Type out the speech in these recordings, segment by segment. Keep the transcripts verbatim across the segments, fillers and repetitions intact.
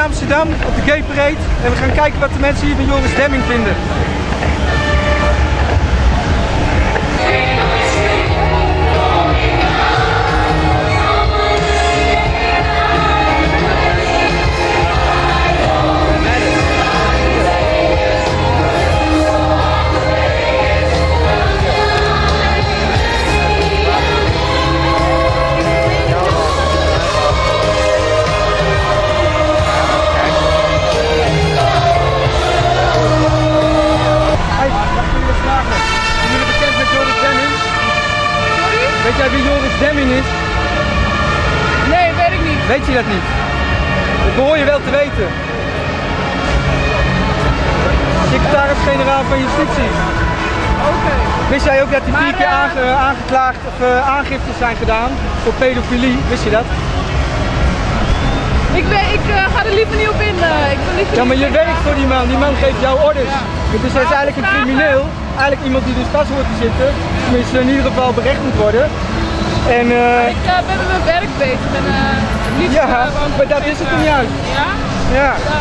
Amsterdam op de Gay Parade en we gaan kijken wat de mensen hier van Joris Demming vinden. Weet jij wie Joris Demming is? Nee, weet ik niet. Weet je dat niet? Dat behoor je wel te weten. Secretaris-generaal van Justitie. Oké. Okay. Wist jij ook dat die vier keer aange, aangeklaagd of uh, aangiftes zijn gedaan voor pedofilie? Wist je dat? Ik, weet, ik uh, ga er liever niet op in. Uh, ik wil liever ja, maar je werkt voor die man. Die man geeft jou orders. Ja. Dus hij is eigenlijk een crimineel. Eigenlijk iemand die dus vast hoort te zitten. Tenminste in ieder geval berecht moet worden. En, uh, ik uh, ben met mijn werk bezig. En, uh, niet ja, uh, maar dat is het hem juist. Ja? Ja. ja.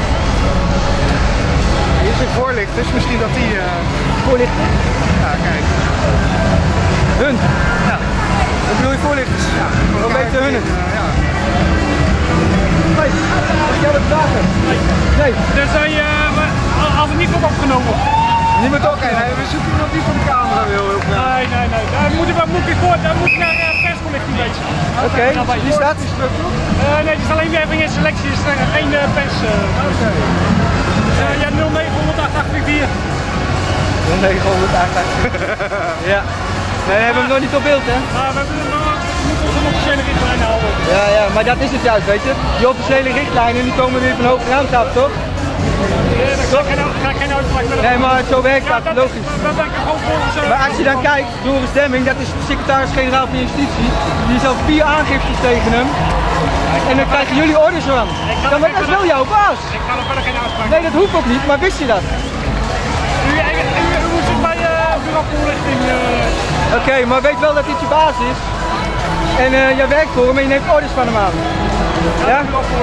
Hier is een voorlichter, dus misschien dat die... Uh... Voorlichter? Ja, kijk. Hun? Ja. Wat bedoel je voorlichters? Ja. Hoe weten hun het? Uh, ja. Nee, mag ik jou wat vragen? Nee. Nee. Dus uh, je, uh, als het niet wordt opgenomen. Niet meer Oké, okay, we zoeken iemand die van de camera wil. Nee, nee, nee. Daar moet ik, moet ik, voor, daar moet ik naar uh, persverlichting wezen. Oké, okay. Ja, wie staat? Uh, nee, het is alleen weer even in selectie, het is geen uh, pers. Uh, Oké. Okay. Uh, ja, nul negen acht acht vier. nul negen acht acht vier. Ja. Nee, we hebben hem nog niet op beeld, hè? Uh, we hebben nog, we moeten onze officiële richtlijnen houden. Ja, ja, maar dat is het juist, weet je. Die officiële richtlijnen die komen weer van hoger hand af, toch? Ja, daar ga ik geen uitspraak met. Nee, maar zo werkt dat, ja, dat logisch. Is, dat gewoon volgens, uh, maar als je dan kijkt, Joris Demming, dat is de secretaris-generaal van Justitie, die is al vier aangiftes tegen hem. En dan krijgen jullie orders van. Ja, maar dat is wel jouw baas. Ik ga nog verder geen uitspraak. Nee, dat hoeft ook niet, maar wist je dat? U, u, u, u moet het bij uh, bureau voorlichting. Uh... Oké, okay, maar weet wel dat dit je baas is. En uh, jij werkt voor hem en je neemt orders van hem aan. Ja?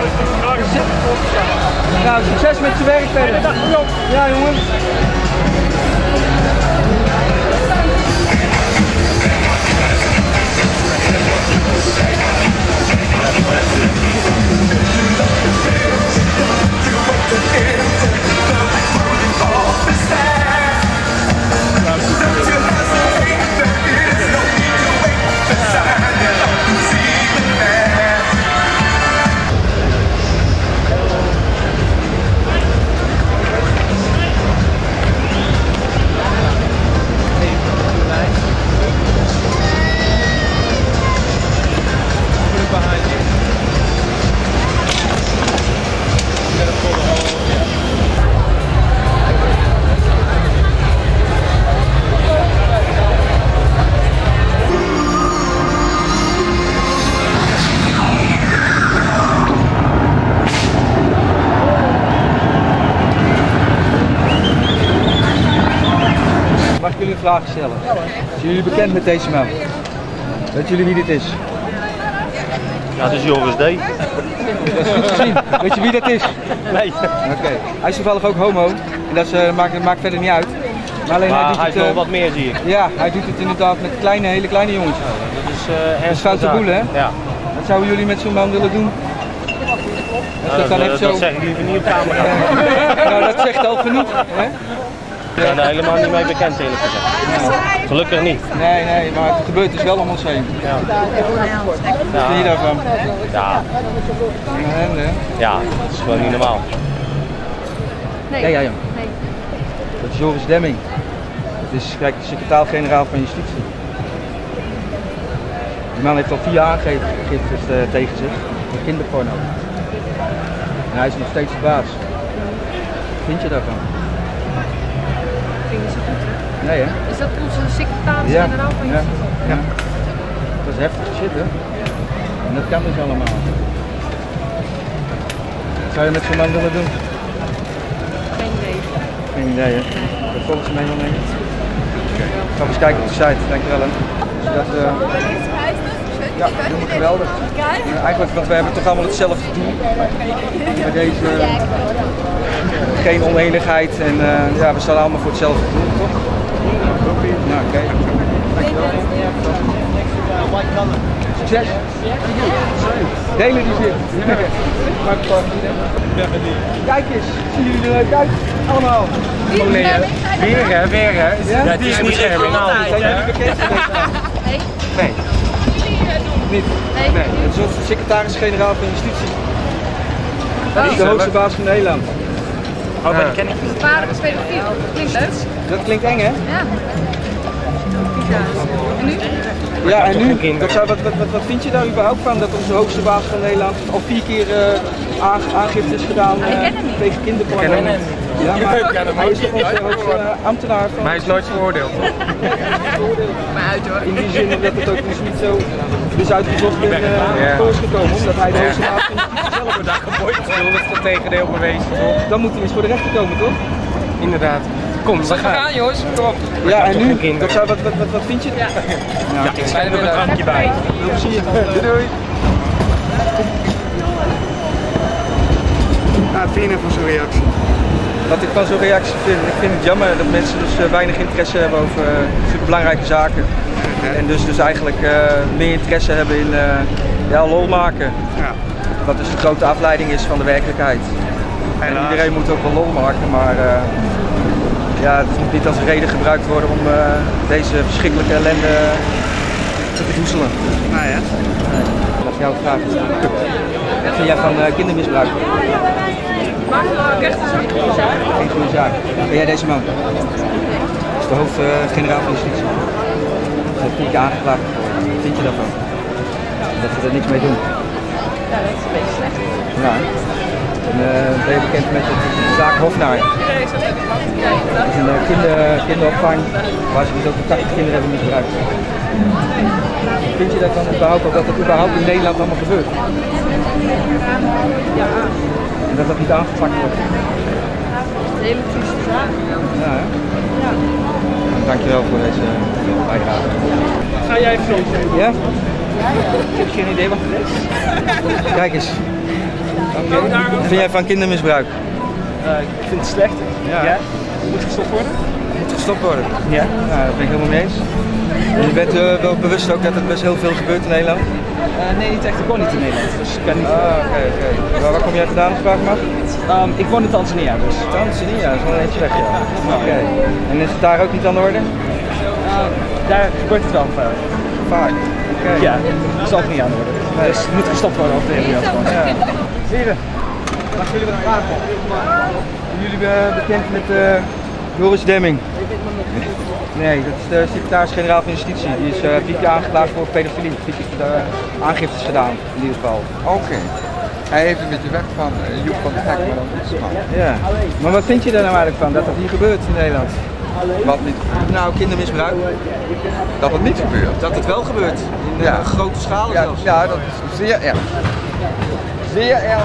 Nou, succes met je werk verder. Ja, jongen. Mag ik jullie een vraag stellen? Ja, zijn jullie bekend met deze man? Weet jullie wie dit is? Ja, dat is Joris D. Dat is goed gezien. Weet je wie dat is? Nee. Oké. Okay. Hij is toevallig ook homo. En dat is, uh, maakt, maakt verder niet uit. Maar, alleen maar hij, doet hij het, is nog uh, wat meer, zie ik. Ja, hij doet het inderdaad met kleine, hele kleine jongens. Ja, dat is uh, dat is foute boel, hè? Ja. Wat zouden jullie met zo'n man willen doen? Ja, dat, dat, dat, zo... dat zeg ik liever niet op camera. Ja. Nou, dat zegt al genoeg, hè? Ik ben daar helemaal niet mee bekend, eerlijk gezegd. Ja. Gelukkig niet. Nee, nee, maar het gebeurt dus wel om ons heen. Ja. Wat vind je daarvan? Ja. Ja, ja, dat is gewoon niet normaal. Nee. Ja, ja, ja. Nee. Dat is Joris Demming. Dat is, kijk, de secretaris-generaal van Justitie. Die man heeft al vier aangiftes uh, tegen zich voor kinderporno. En hij is nog steeds de baas. Wat vind je daarvan? Ik vind het zo goed, hè? Nee, hè? Is dat onze secretaris-generaal van Justitie? Ja. Ja. Dat is heftig shit, hè? En dat kan dus allemaal. Wat zou je met zo'n man willen doen? Geen idee. Geen idee, hè? Dat volgens mij wel mee. Oké. Ik ga eens kijken op de site, dankjewel, hè? Dus dat, uh... Ja, dat doen we geweldig. Uh, eigenlijk, want we hebben toch allemaal hetzelfde doel. Met deze uh, geen oneenigheid en uh, ja, we staan allemaal voor hetzelfde doel, toch? Nou, oké. Okay. Dankjewel. Succes! Delen die zin. Kijk eens, zien jullie er leuk uit? Allemaal. Oh nee, weer hè, weer hè. Ja? Ja, die is niet regionaal. Zijn jullie bekend met deze naam? Nee. Nee. Niet? Nee. Nee. Het is onze secretaris-generaal van Justitie. Dat is de hoogste baas van Nederland. Oh, maar die ken ik niet. Gevaarlijke pedofiel. Klinkt leuk. Dat klinkt eng, hè? Ja. En nu? Ja, en nu? Dat zou, wat, wat, wat, wat vind je daar überhaupt van dat onze hoogste baas van Nederland al vier keer uh, aan, aangifte is gedaan uh, tegen kinderporno? Ja, maar hij is toch onze hoogste uh, ambtenaar van... Maar hij is nooit veroordeeld. Maar uit hoor. In die zin dat het ook dus niet zo dus uitgezocht in uh, ja. voor is gekomen, omdat hij de hoogste baas van Justitie zelf Daar geboeid is het tegendeel bewezen, toch? Dan moet hij eens voor de rechter komen, toch? Inderdaad. Kom, we gaan jongens, kom op. Ja, en nu? Dat zou, wat, wat, wat, wat vind je? Ja, ja ik schrijf er een drankje bij. Veel plezier. Doei doei. Nou, wat vind je van zo'n reactie? Wat ik van zo'n reactie vind, ik vind het jammer dat mensen dus uh, weinig interesse hebben over uh, superbelangrijke zaken. Okay. En dus, dus eigenlijk uh, meer interesse hebben in uh, ja, lol maken. Ja. Wat dus de grote afleiding is van de werkelijkheid. En iedereen moet ook wel lol maken, maar uh, ja, het moet niet als reden gebruikt worden om uh, deze verschrikkelijke ellende te verdoezelen. Nou ja. Nee. Dat is jouw vraag. Wat vind jij van uh, kindermisbruik? Geen goede zaak. Ben jij deze man? Dat is de hoofd-generaal uh, van Justitie. Dat is vier keer aangeklaagd. Wat vind je daarvan? Dat we er niks mee doen. Ja, dat is een beetje slecht. Ja. En, uh, ben je bekend met de, de zaak Hofnaar? Iedereen is dat even gehad. Dat is een uh, kinder, kinderopvang waar ze dus ook tachtig kinderen hebben misbruikt. Vind je dat dan überhaupt, dat het überhaupt in Nederland allemaal gebeurt? Ja. En dat dat niet aangepakt wordt? Een hele trieste zaak. Ja, hè? Ja. Dankjewel voor deze bijdrage. Ga jij filmen? Ja? Ik heb geen idee wat het is. Kijk eens. Okay. Wat vind jij van kindermisbruik? Uh, ik vind het slecht. Ja. Ja. Moet gestopt worden? Moet gestopt worden? Ja. Nou, dat ben ik helemaal mee eens. En je bent uh, wel bewust ook dat er best heel veel gebeurt in Nederland? Uh, nee, niet echt. Ik woon niet in Nederland, dus ik kan niet... Ah, oké, okay, oké. Okay. Waar, waar kom jij vandaan, als ik vragen mag? Um, ik woon in Tanzania, dus... Tanzania, dat is wel een beetje weg, ja. Oké. Okay. En is het daar ook niet aan de orde? Uh, daar gebeurt het wel vaak. Vaak? Oké. Okay. Ja, dat is ook niet aan de orde. Nee. Dus het moet gestopt worden over de hele wereld. Ja. Heren, mag jullie wat vragen? Zijn jullie uh, bekend met uh, Joris Demming? Nee, dat is de secretaris-generaal van Justitie. Die is uh, vier keer aangeklaagd voor pedofilie. Vier keer uh, aangiftes gedaan, in ieder geval. Oké. Okay. Hij heeft een beetje weg van uh, Joep van de Hek, maar dan iets van. Ja. Maar wat vind je er nou eigenlijk van, dat dat hier gebeurt in Nederland? Wat niet gebeurt? Nou, kindermisbruik. Dat het niet gebeurt? Dat het wel gebeurt. In ja. uh, grote schaal ja, zelfs. Ja, dat is zeer erg. Zeer erg.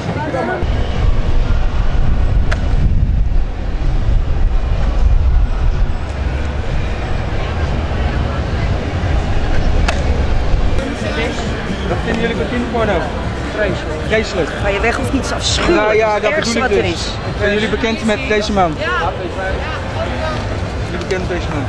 Wat vinden jullie van kinderporno? Vreselijk. Vreselijk. Ga je weg of niet? Afschuwelijk. Nou ja, dat het bedoel ik wat dus. er is. Zijn jullie bekend met deze man? Ja. Jullie bekend met deze man?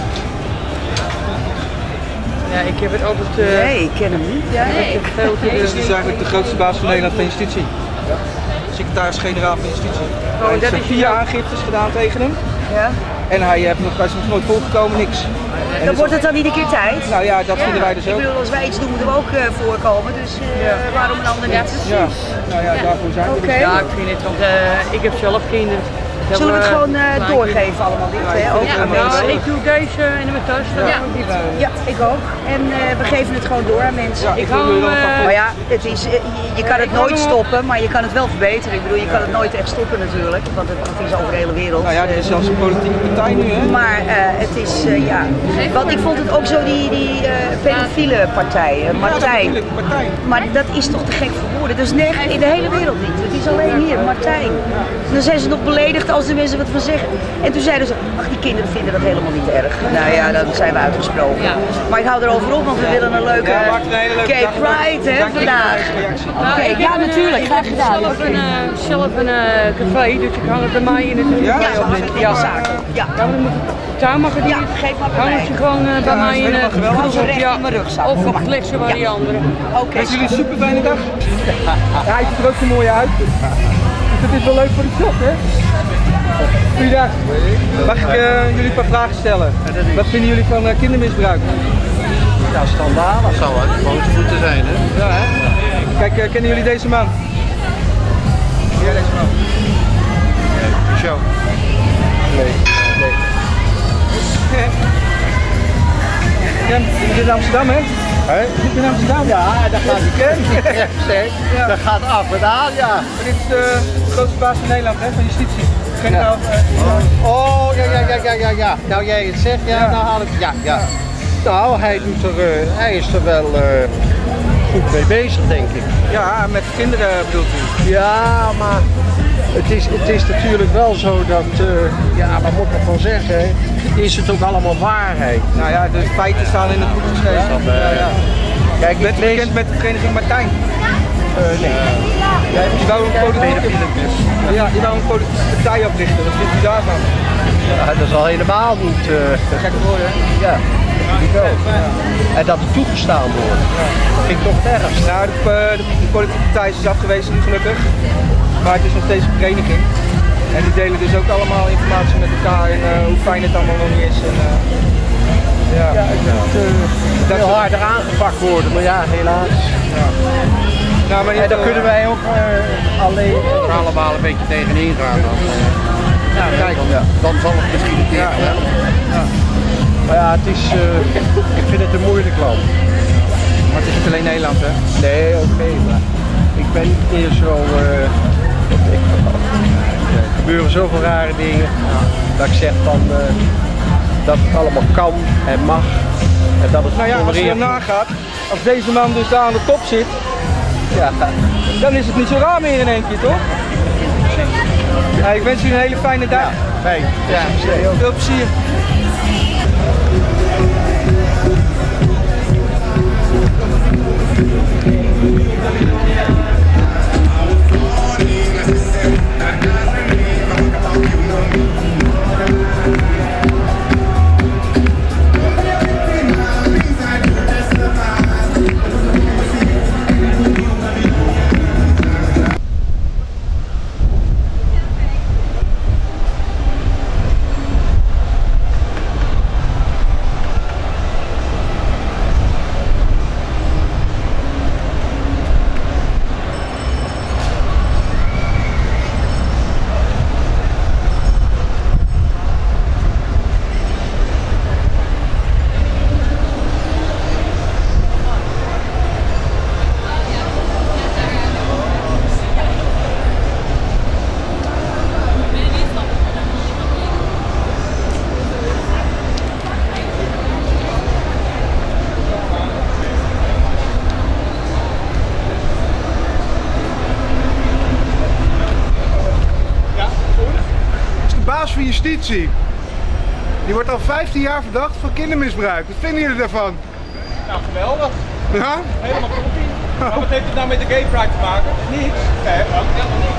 Ja, ik heb het altijd... Uh... Nee, ik ken hem niet. Ja, nee. Ik heb veel te Dit is dus eigenlijk de grootste baas van Nederland van Justitie. Secretaris-generaal van Justitie. Oh, hij dat heeft is vier zo... aangiftes gedaan tegen hem. Ja. En hij heeft nog, hij is nog nooit volgekomen, niks. En dan wordt het dan iedere keer tijd? Nou ja, dat ja. vinden wij dus ook. Ik bedoel, als wij iets doen, moeten we ook uh, voorkomen. Dus uh, ja. waarom een ander niet? Ja, nou ja, daarvoor zijn we. Okay. Ja, ik vind het, want uh, ik heb zelf kinderen. Zullen we het gewoon uh, doorgeven allemaal dit? Hè? Ook ja, aan mensen. Ik doe deze en mijn thuis. Ja. Ja. ja, ik ook. En uh, we geven het gewoon door aan mensen. Ja, ik hou, uh, maar ja, het is, uh, je, je kan het nooit stoppen, maar je kan het wel verbeteren. Ik bedoel, je kan het nooit echt stoppen natuurlijk, want het, het is over de hele wereld. Nou ja, dit is zelfs een politieke partij nu, hè? Maar uh, het is, uh, ja, want ik vond het ook zo die, die uh, pedofiele partij, uh, Martijn. Ja, partij. Maar dat is toch te gek voor woorden. worden. Dus nergens in de hele wereld niet. Het is alleen hier, Martijn. En dan zijn ze nog beledigd als de mensen wat van zeggen. En toen zeiden ze, ach die kinderen vinden dat helemaal niet erg. Nou ja, dan zijn we uitgesproken. Ja. Maar ik hou erover op, want we willen een leuke Gay Pride hè, vandaag. Okay, ja, natuurlijk, graag gedaan. Zelf een, uh, zelf een uh, café, dus ik hang het bij mij in het ja, café op. Ja, zaken. Ja. Ja, dan moet ik tuin mag het ja, geef maar bij hang het je gewoon uh, bij mij in het uh, ja, mijn rugzak. Of ik leg ze bij die anderen. Oké. Okay. Wensen jullie een super fijne dag? Ja, hij ziet er ook zo mooi uit. Dus het is wel leuk voor de shop, hè? Goeiedag. Mag ik uh, jullie een paar vragen stellen? Wat vinden jullie van uh, kindermisbruik? Ja, standaard. Dat zou uit de grote voeten zijn, hè? Ja, hè? Kijk, uh, kennen jullie deze man? Ja, deze man. Nee, show. Nee, nee. Ja, je zit in Amsterdam, hè? Hé? Je zit in Amsterdam? Ja, dat gaat niet kennen. Ja. Dat gaat af en aan, ja. Maar dit is de grootste baas van Nederland, hè? Van justitie. Ja. Uh, oh, ja, ja, ja, ja, ja, ja. Nou, jij het zegt, ja, ja. Nou haal ik ja, ja. Nou, hij, doet er, uh, hij is er wel uh, goed mee bezig, denk ik. Ja, met kinderen bedoelt u? Ja, maar het is, het is natuurlijk wel zo dat, uh, ja, wat moet ik ervan zeggen, hè? Is het ook allemaal waarheid? Nou ja, de feiten staan in het boek geschreven. Ja, uh, ja, ja. Kijk, bent u lees... bekend met de vereniging Martijn? Uh, nee. Ja, je wou een politieke, ja, je wou een politieke partij oprichten, wat vindt u daarvan? Ja, dat is al helemaal niet... Uh, Gekke woorden, hè? Ja, dat vind ik ook. Ja. En dat het toegestaan wordt, ja. Dat vind ik toch het ergst. Nou, de, de, de politieke partij is afgewezen nu gelukkig, maar het is nog steeds een vereniging. En die delen dus ook allemaal informatie met elkaar en uh, hoe fijn het allemaal nog niet is. En, uh, ja, ja, het moet uh, veel harder aangepakt worden, maar ja, helaas. Ja. Nou, maar en daar uh, kunnen wij ook uh, alleen er allemaal een beetje tegenin gaan. Dan, uh, ja, kijk, ja. Dan zal het misschien een keer ja, ja. Maar ja, het is, uh, ik vind het een moeilijk land. Maar het is niet alleen Nederland, hè? Nee, oké, okay, maar ik ben niet meer zo... Uh, ik, er gebeuren zoveel rare dingen dat ik zeg van uh, dat het allemaal kan en mag en dat het nou ja, als je er nagaat, als deze man dus daar aan de top zit, ja, dan is het niet zo raar meer in één keer, toch? Ja, ik wens jullie een hele fijne dag. Ja, fijn. Ja, veel plezier. Van Justitie. Die wordt al vijftien jaar verdacht van kindermisbruik. Wat vinden jullie daarvan? Nou, geweldig. Ja? Helemaal toppie. Maar wat heeft het nou met de Gay Pride te maken? Niets. Nee, ook helemaal niet.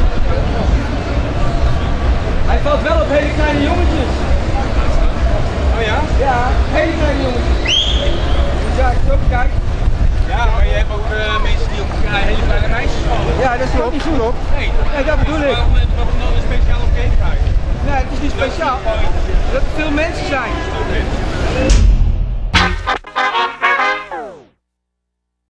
Hij valt wel op hele kleine jongetjes. Oh ja? Ja, hele kleine jongetjes. Dus ja, ik zo bekijken. Ja, maar je hebt ook uh, mensen die op hele kleine meisjes vallen. Ja, dat is ook niet goed op. Nee, nee, dat bedoel ik. Waarom, waarom dan een speciaal op Gay Pride? Nee, het is niet speciaal. Dat er veel mensen zijn.